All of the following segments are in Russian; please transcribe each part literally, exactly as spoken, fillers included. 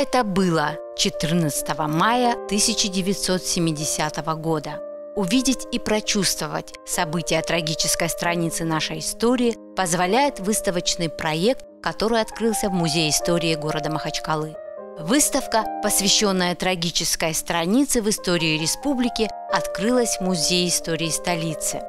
Это было четырнадцатого мая тысяча девятьсот семидесятого года. Увидеть и прочувствовать события трагической страницы нашей истории позволяет выставочный проект, который открылся в Музее истории города Махачкалы. Выставка, посвященная трагической странице в истории республики, открылась в Музее истории столицы.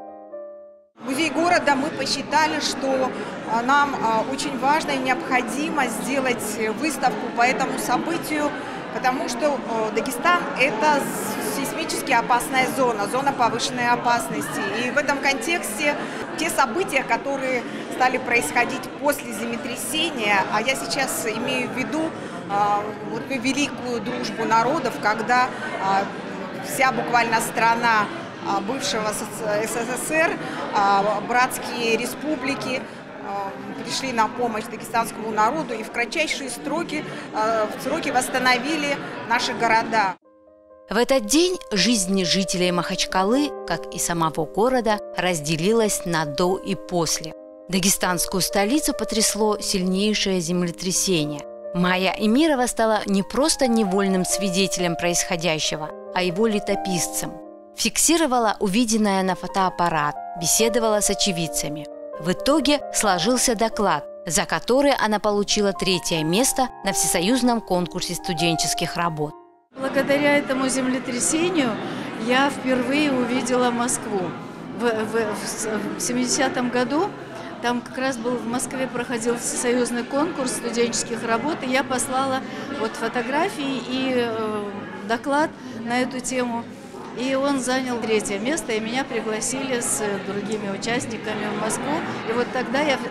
Музей города мы посчитали, что нам очень важно и необходимо сделать выставку по этому событию, потому что Дагестан – это сейсмически опасная зона, зона повышенной опасности. И в этом контексте те события, которые стали происходить после землетрясения, а я сейчас имею в виду вот великую дружбу народов, когда вся буквально страна бывшего СССР, братские республики пришли на помощь дагестанскому народу и в кратчайшие сроки, в сроки восстановили наши города. В этот день жизнь жителей Махачкалы, как и самого города, разделилась на «до» и «после». Дагестанскую столицу потрясло сильнейшее землетрясение. Майя Эмирова стала не просто невольным свидетелем происходящего, а его летописцем. Фиксировала увиденное на фотоаппарат, беседовала с очевидцами. В итоге сложился доклад, за который она получила третье место на всесоюзном конкурсе студенческих работ. Благодаря этому землетрясению я впервые увидела Москву. В, в, в семидесятом году там как раз был в Москве проходил всесоюзный конкурс студенческих работ, и я послала вот фотографии и э, доклад на эту тему. И он занял третье место, и меня пригласили с другими участниками в Москву. И вот тогда я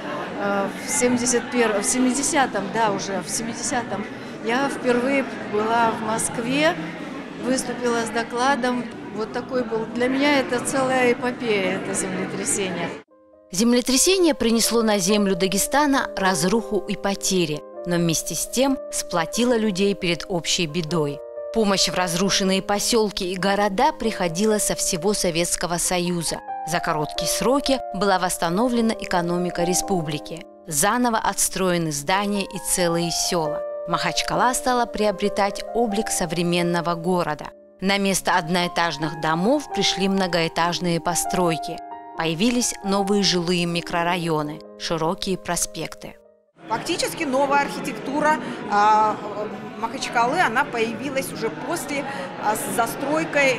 в семидесятом, да, уже в семидесятом, я впервые была в Москве, выступила с докладом. Вот такой был. Для меня это целая эпопея, это землетрясение. Землетрясение принесло на землю Дагестана разруху и потери, но вместе с тем сплотило людей перед общей бедой. Помощь в разрушенные поселки и города приходила со всего Советского Союза. За короткие сроки была восстановлена экономика республики. Заново отстроены здания и целые села. Махачкала стала приобретать облик современного города. На место одноэтажных домов пришли многоэтажные постройки. Появились новые жилые микрорайоны, широкие проспекты. Фактически новая архитектура э, Махачкалы, она появилась уже после, э, с застройкой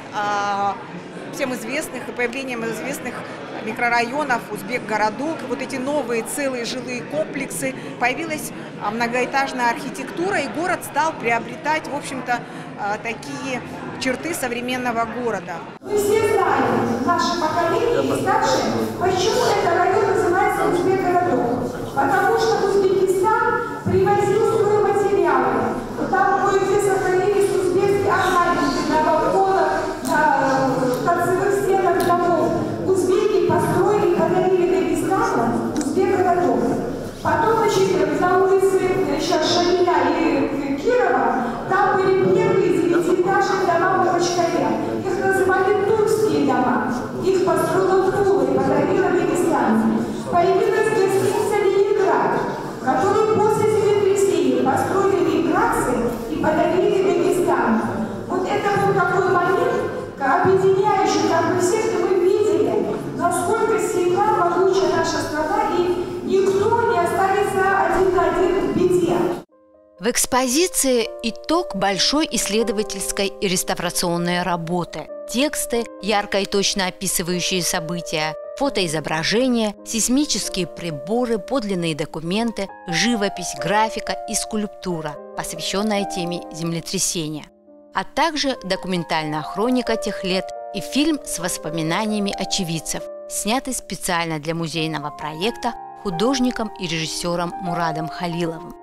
э, всем известных и появлением известных микрорайонов, узбек-городок. Вот эти новые целые жилые комплексы, появилась э, многоэтажная архитектура, и город стал приобретать, в общем-то, э, такие черты современного города. Мы все знаем, наше поколение и старшее, почему этот район называется узбек-городок. Потому что Узбекистан привозил стройматериалы. Там кое-где сохранились узбекские орнаменты на балконах, на торцевых стенах домов. Узбеки построили и подарили Дагестану узбек-городок. Потом, значит, на улице сейчас Шамиля и Кирова, там были первые девятиэтажные дома в Махачкале. Их называли тульские дома. Их построила Тула и подарила Дагестану. Появилась гостиница «Ленинград», который после землетрясения построили ленинградцы и подарили Дагестану. Вот это был такой момент, объединяющий как бы всех, что мы видели, насколько сильна, могучая наша страна, и никто не останется один на один в беде. В экспозиции итог большой исследовательской и реставрационной работы. Тексты, ярко и точно описывающие события, фотоизображения, сейсмические приборы, подлинные документы, живопись, графика и скульптура, посвященная теме землетрясения, а также документальная хроника тех лет и фильм с воспоминаниями очевидцев, снятый специально для музейного проекта художником и режиссером Мурадом Халиловым.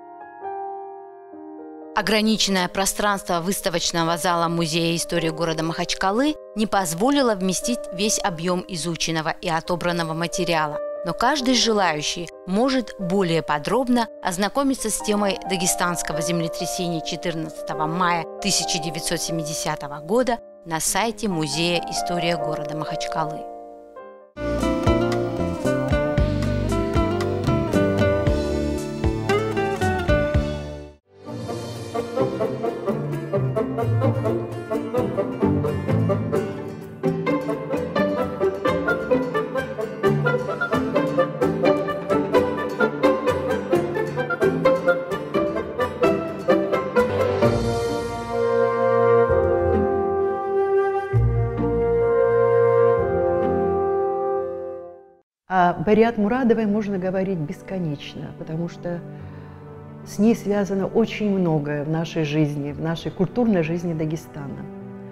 Ограниченное пространство выставочного зала Музея истории города Махачкалы не позволило вместить весь объем изученного и отобранного материала, но каждый желающий может более подробно ознакомиться с темой дагестанского землетрясения четырнадцатого мая тысяча девятьсот семидесятого года на сайте Музея истории города Махачкалы. О Бариат Мурадовой можно говорить бесконечно, потому что с ней связано очень многое в нашей жизни, в нашей культурной жизни Дагестана.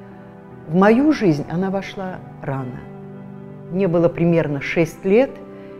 В мою жизнь она вошла рано. Мне было примерно шесть лет,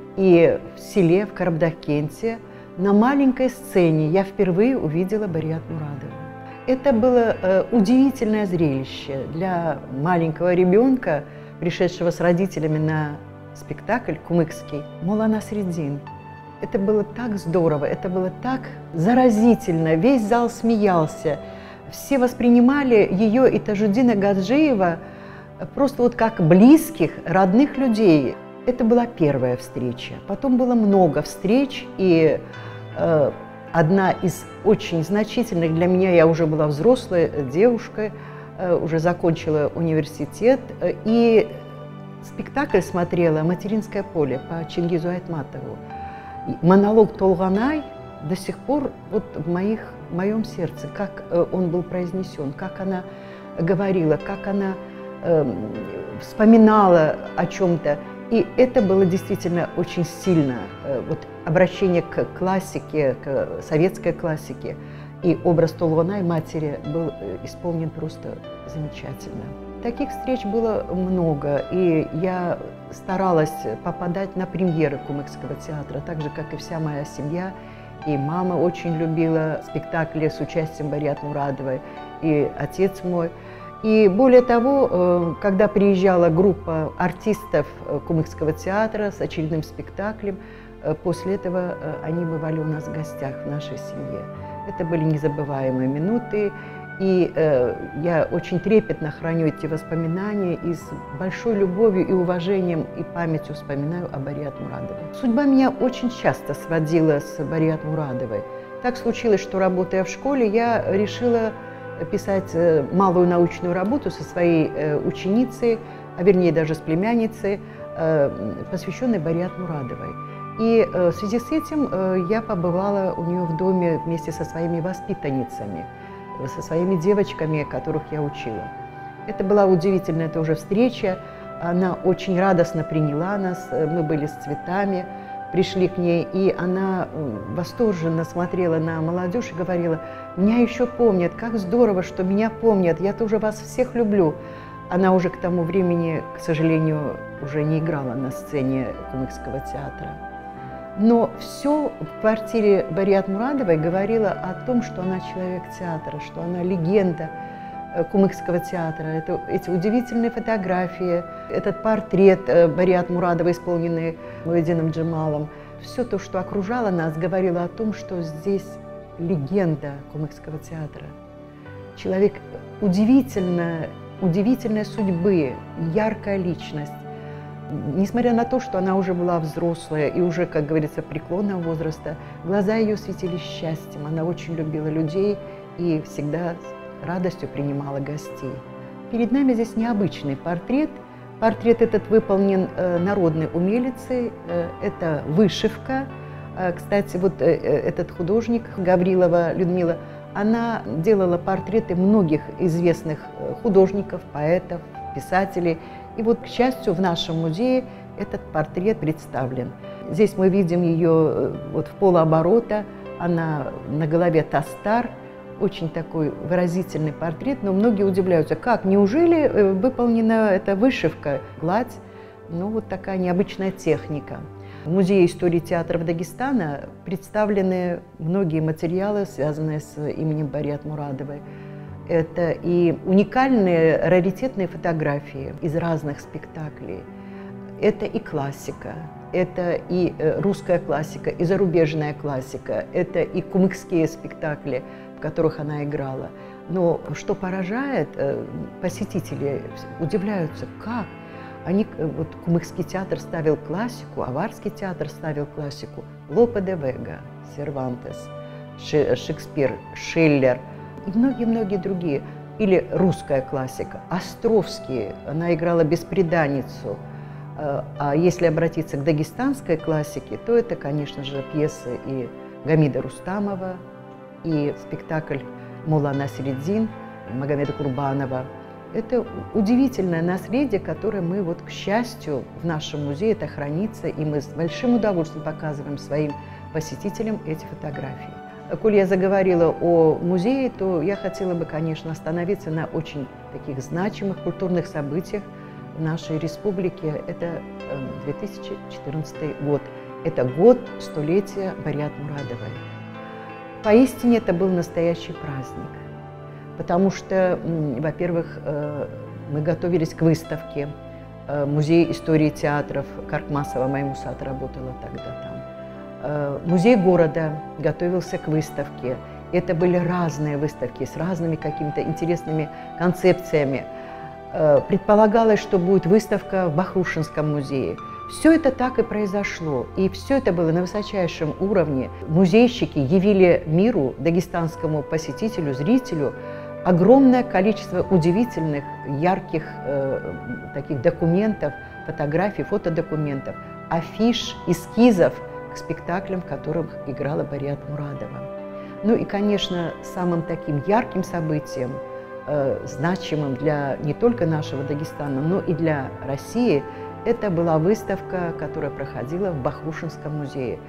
и в селе, в Карабдакенте, на маленькой сцене я впервые увидела Бариат Мурадову. Это было э, удивительное зрелище для маленького ребенка, пришедшего с родителями на спектакль кумыкский «Мулла Насреддин». Это было так здорово, это было так заразительно, весь зал смеялся. Все воспринимали ее и Тажуддина Гаджиева просто вот как близких, родных людей. Это была первая встреча. Потом было много встреч, и э, одна из очень значительных для меня, я уже была взрослой девушкой, э, уже закончила университет, э, и спектакль смотрела «Материнское поле» по Чингизу Айтматову. Монолог Толганай до сих пор вот в, моих, в моем сердце, как э, он был произнесен, как она говорила, как она э, вспоминала о чем-то. И это было действительно очень сильно. Э, вот обращение к классике, к советской классике. И образ Толганай, матери, был исполнен просто замечательно. Таких встреч было много, и я старалась попадать на премьеры Кумыкского театра, так же, как и вся моя семья. И мама очень любила спектакли с участием Бариат Мурадовой, и отец мой. И более того, когда приезжала группа артистов Кумыкского театра с очередным спектаклем, после этого они бывали у нас в гостях в нашей семье. Это были незабываемые минуты. И э, я очень трепетно храню эти воспоминания и с большой любовью и уважением и памятью вспоминаю о Бариат Мурадовой. Судьба меня очень часто сводила с Бариат Мурадовой. Так случилось, что, работая в школе, я решила писать малую научную работу со своей э, ученицей, а вернее даже с племянницей, э, посвященной Бариат Мурадовой. И э, в связи с этим э, я побывала у нее в доме вместе со своими воспитанницами, со своими девочками, которых я учила. Это была удивительная тоже встреча. Она очень радостно приняла нас. Мы были с цветами, пришли к ней, и она восторженно смотрела на молодежь и говорила: «Меня еще помнят, как здорово, что меня помнят, я тоже вас всех люблю». Она уже к тому времени, к сожалению, уже не играла на сцене Кумыкского театра. Но все в квартире Бариат Мурадовой говорило о том, что она человек театра, что она легенда Кумыкского театра. Это, эти удивительные фотографии, этот портрет Бариат Мурадовой, исполненный Муэддином Джамалом. Все то, что окружало нас, говорило о том, что здесь легенда Кумыкского театра. Человек удивительно, удивительной судьбы, яркая личность. Несмотря на то, что она уже была взрослая и уже, как говорится, преклонного возраста, глаза ее светили счастьем. Она очень любила людей и всегда с радостью принимала гостей. Перед нами здесь необычный портрет. Портрет этот выполнен э, народной умелицей. Э, это вышивка. Э, кстати, вот э, этот художник, Гаврилова Людмила, она делала портреты многих известных художников, поэтов, писателей. И вот, к счастью, в нашем музее этот портрет представлен. Здесь мы видим ее вот в полуоборота, она на голове тастар, очень такой выразительный портрет, но многие удивляются, как, неужели выполнена эта вышивка, гладь, ну вот такая необычная техника. В Музее истории театров Дагестана представлены многие материалы, связанные с именем Бариат Мурадовой. Это и уникальные, раритетные фотографии из разных спектаклей. Это и классика, это и русская классика, и зарубежная классика, это и кумыкские спектакли, в которых она играла. Но что поражает, посетители удивляются, как они, вот Кумыкский театр ставил классику, Аварский театр ставил классику, Лопе де Вега, Сервантес, Шекспир, Шиллер и многие-многие другие. Или русская классика, Островский, она играла «Бесприданницу». А если обратиться к дагестанской классике, то это, конечно же, пьесы и Гамида Рустамова, и спектакль «Мулла Насреддин» Магомеда Курбанова, Это удивительное наследие, которое мы, вот, к счастью, в нашем музее это хранится, и мы с большим удовольствием показываем своим посетителям эти фотографии. Коль я заговорила о музее, то я хотела бы, конечно, остановиться на очень таких значимых культурных событиях в нашей республике. Это две тысячи четырнадцатый год. Это год столетия Бариат Мурадовой. Поистине это был настоящий праздник, потому что, во-первых, мы готовились к выставке. Музей истории театров Каркмасова Маймусат работала тогда там. Музей города готовился к выставке. Это были разные выставки с разными какими-то интересными концепциями. Предполагалось, что будет выставка в Бахрушинском музее. Все это так и произошло, и все это было на высочайшем уровне. Музейщики явили миру, дагестанскому посетителю, зрителю, огромное количество удивительных, ярких э, таких документов, фотографий, фотодокументов, афиш, эскизов к спектаклям, в которых играла Бариат Мурадова. Ну и, конечно, самым таким ярким событием, э, значимым для не только нашего Дагестана, но и для России, это была выставка, которая проходила в Бахрушинском музее,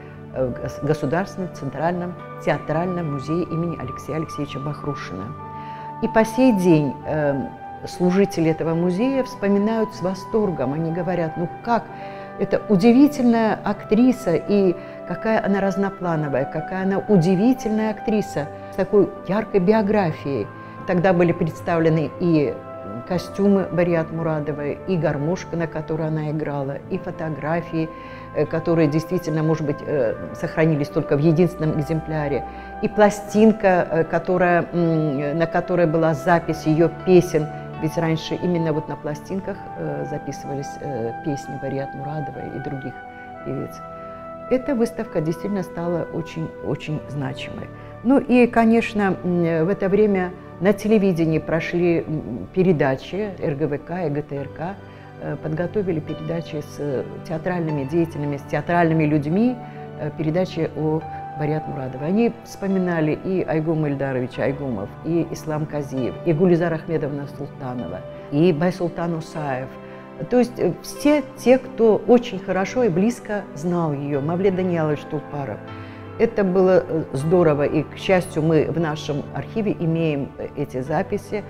в Государственном центральном театральном музее имени Алексея Алексеевича Бахрушина. И по сей день э, служители этого музея вспоминают с восторгом. Они говорят, ну как, это удивительная актриса, и какая она разноплановая, какая она удивительная актриса с такой яркой биографией. Тогда были представлены и костюмы Бариат Мурадовой, и гармошка, на которой она играла, и фотографии, которые действительно, может быть, сохранились только в единственном экземпляре, и пластинка, которая, на которой была запись ее песен, ведь раньше именно вот на пластинках записывались песни Бариат Мурадовой и других певиц. Эта выставка действительно стала очень-очень значимой. Ну и, конечно, в это время на телевидении прошли передачи эр гэ вэ ка и гэ тэ эр ка, подготовили передачи с театральными деятелями, с театральными людьми, передачи о Бариат Мурадовой. Они вспоминали и Айгум Ильдарович Айгумов, и Ислам Казиев, и Гулизар Ахмедовна Султанова, и Байсултан Усаев. То есть все те, кто очень хорошо и близко знал ее, Мавлет Даниялович Тулпаров. Это было здорово, и, к счастью, мы в нашем архиве имеем эти записи,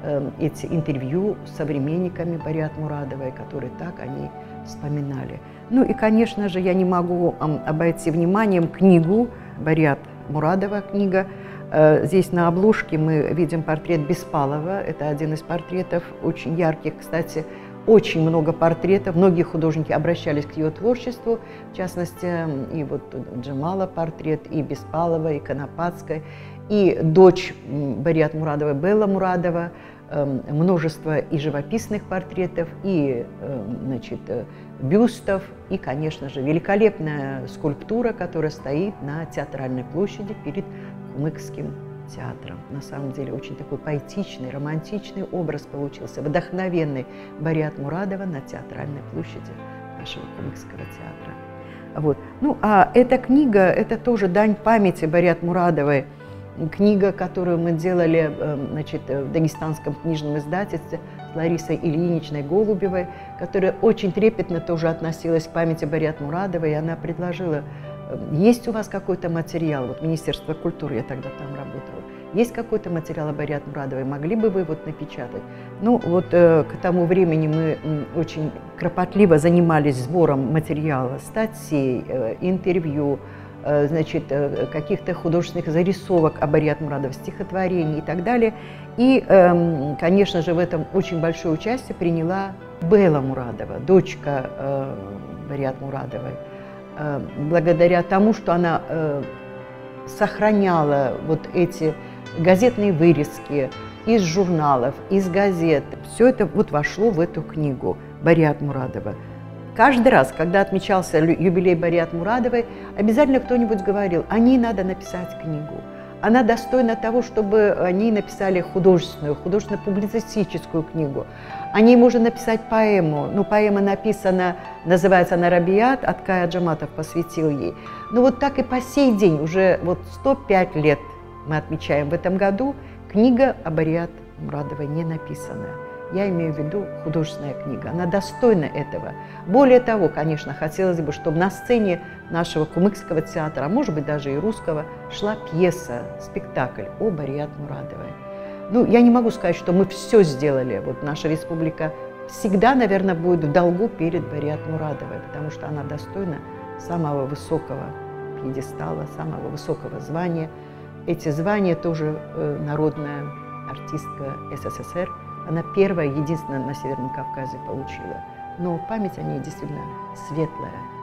эти интервью с современниками Бариат Мурадовой, которые так они вспоминали. Ну и, конечно же, я не могу обойти вниманием книгу Бариат Мурадова, книга. Здесь на обложке мы видим портрет Беспалова, это один из портретов, очень ярких, кстати. Очень много портретов, многие художники обращались к ее творчеству, в частности, и вот Джамала портрет, и Беспалова, и Конопатской, и дочь Бариат Мурадовой Белла Мурадова, множество и живописных портретов, и, значит, бюстов, и, конечно же, великолепная скульптура, которая стоит на Театральной площади перед Кумыкским театром. На самом деле очень такой поэтичный, романтичный образ получился, вдохновенный Бариат Мурадова на Театральной площади нашего Кумыкского театра. Вот. Ну, а эта книга, это тоже дань памяти Бариат Мурадовой. Книга, которую мы делали, значит, в Дагестанском книжном издательстве с Ларисой Ильиничной Голубевой, которая очень трепетно тоже относилась к памяти Бариат Мурадовой, и она предложила: есть у вас какой-то материал, вот Министерство культуры, я тогда там работала, есть какой-то материал о Бариат Мурадовой, могли бы вы вот напечатать? Ну, вот э, к тому времени мы э, очень кропотливо занимались сбором материала, статей, э, интервью, э, значит, э, каких-то художественных зарисовок о Бариат Мурадовой, стихотворений и так далее. И, э, конечно же, в этом очень большое участие приняла Белла Мурадова, дочка э, Бариат Мурадовой. Благодаря тому, что она э, сохраняла вот эти газетные вырезки из журналов, из газет. Все это вот вошло в эту книгу Бариат Мурадова. Каждый раз, когда отмечался юбилей Бариат Мурадовой, обязательно кто-нибудь говорил: о ней надо написать книгу. Она достойна того, чтобы они написали художественную, художественно-публицистическую книгу. О ней можно написать поэму. Ну, поэма написана, называется она «Рабиат», Аткай Аджаматов посвятил ей. Но вот так и по сей день, уже вот сто пять лет мы отмечаем в этом году, книга о Бариат Мурадовой не написана. Я имею в виду художественная книга. Она достойна этого. Более того, конечно, хотелось бы, чтобы на сцене нашего кумыкского театра, а может быть даже и русского, шла пьеса, спектакль о Бариат Мурадовой. Ну, я не могу сказать, что мы все сделали. Вот наша республика всегда, наверное, будет в долгу перед Бариат Мурадовой, потому что она достойна самого высокого пьедестала, самого высокого звания. Эти звания тоже э, народная артистка СССР. Она первая, единственная на Северном Кавказе получила. Но память о ней действительно светлая.